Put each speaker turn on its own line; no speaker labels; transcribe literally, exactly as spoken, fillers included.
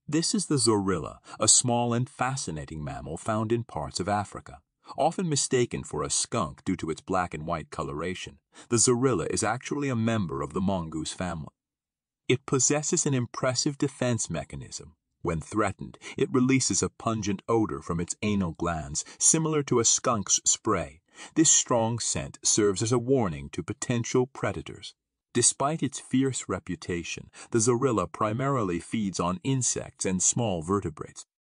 This is the zorilla, a small and fascinating mammal found in parts of Africa. Often mistaken for a skunk due to its black and white coloration, the zorilla is actually a member of the mongoose family. It possesses an impressive defense mechanism. When threatened, it releases a pungent odor from its anal glands, similar to a skunk's spray. This strong scent serves as a warning to potential predators. Despite its fierce reputation, the zorilla primarily feeds on insects and small vertebrates.